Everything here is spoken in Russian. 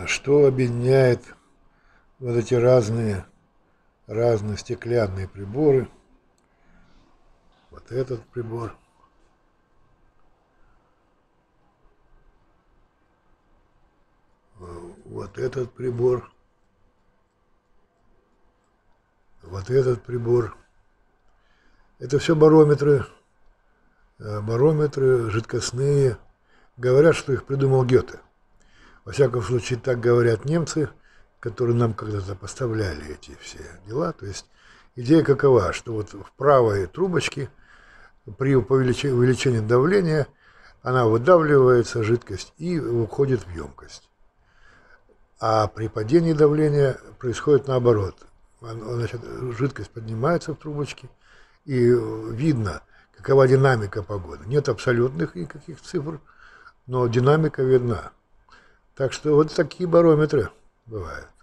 Что объединяет вот эти разные стеклянные приборы? Вот этот прибор, вот этот прибор, вот этот прибор. Это все барометры, жидкостные. Говорят, что их придумал Гёте. Во всяком случае, так говорят немцы, которые нам когда-то поставляли эти все дела. То есть идея какова, что вот в правой трубочке при увеличении давления она выдавливается, жидкость, и уходит в емкость. А при падении давления происходит наоборот. Значит, жидкость поднимается в трубочке, и видно, какова динамика погоды. Нет абсолютных никаких цифр, но динамика видна. Так что вот такие барометры бывают.